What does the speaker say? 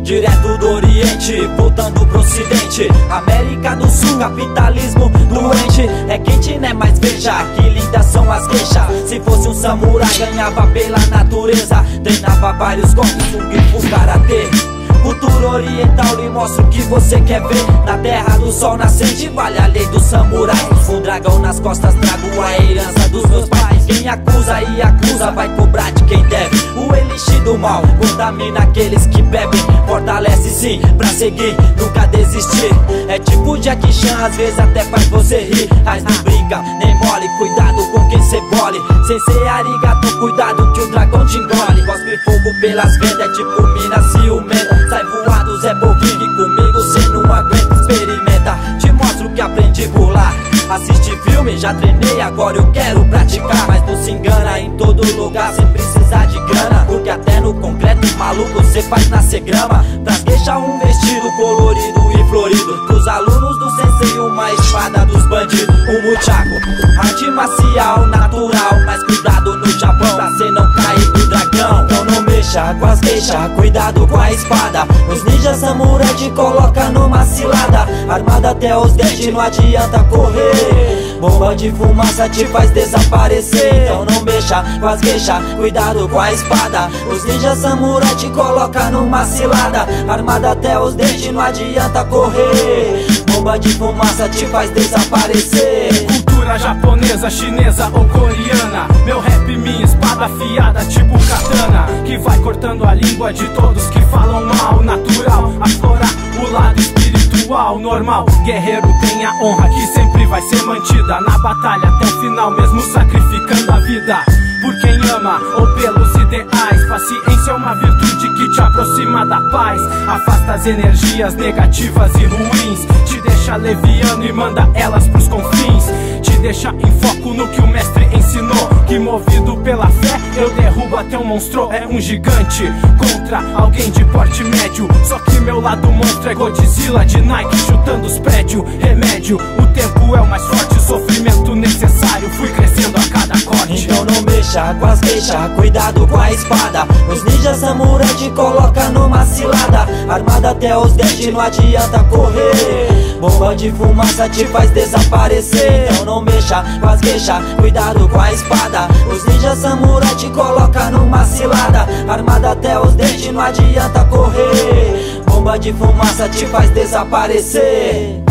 direto do Oriente, voltando pro Ocidente. América do Sul, capitalismo doente. É quente, né? Mas veja que lindas são as queixas. Se fosse um samurai, ganhava pela natureza. Treinava vários golpes, um grifo karatê. Cultura oriental, lhe mostro o que você quer ver. Na terra do sol nascente, vale a lei do samurai. Um dragão nas costas, trago a herança dos meus pais. Quem acusa e acusa, vai cobrar de quem deve. O elixir do mal contamina aqueles que bebem. Fortalece sim, pra seguir, nunca desistir. É tipo Jack Chan, às vezes até faz você rir. Mas não brinca, nem mole, cuidado com quem cê bole. Sensei arigato, cuidado que o dragão te engole. Cospe fogo pelas vendas, é tipo mina ciumenta. Sai voado, Zé Povinho, e comigo cê não aguenta. Experimenta, te mostro o que aprendi por lá. Assiste filme, já treinei, agora eu quero praticar. Mas não se engana, em todo lugar sem precisar de grana. Porque até no concreto maluco cê faz nascer grama. Pras queixas um vestido colorido e florido. Pros alunos do sensei uma espada dos bandidos. Um muchaco, arte marcial natural. Mas cuidado no Japão, pra cê não cair do dragão. Então não mexa com as queixas, cuidado com a espada. Os ninjas samurai te coloca numa cilada. Armada até os dentes, não adianta correr. Bomba de fumaça te faz desaparecer. Então não mexa com as queixas, cuidado com a espada. Os ninjas samurai te coloca numa cilada. Armada até os dentes, não adianta correr. Bomba de fumaça te faz desaparecer. Cultura japonesa, chinesa ou coreana. Meu rap, minha espada afiada tipo katana, que vai cortando a língua de todos que falam mal. Natural, aflorar o lado espiritual. Normal, guerreiro tem a honra que sempre vai ser mantida. Na batalha até o final, mesmo sacrificando a vida por quem ama ou pelos ideais. Paciência é uma virtude que te aproxima da paz. Afasta as energias negativas e ruins. Te deixa leviano e manda elas pros confins. Te deixa em foco no que o mestre ensinou. Que movido pela fé, eu derrubo até um monstro. É um gigante contra alguém de porte médio. Só que meu lado monstro é Godzilla de Nike, chutando os prédios. Remédio, o tempo é o mais forte. Sofrimento necessário, fui crescendo a cada corte. Então não mexa com as queixas, cuidado com a espada. Os ninjas samurai te coloca numa cilada. Armada até os dentes, não adianta correr. Bomba de fumaça te faz desaparecer. Então não mexa com as queixas, cuidado com a espada. Os ninjas samurai te coloca numa cilada. Armada até os dentes, não adianta correr. Bomba de fumaça te faz desaparecer.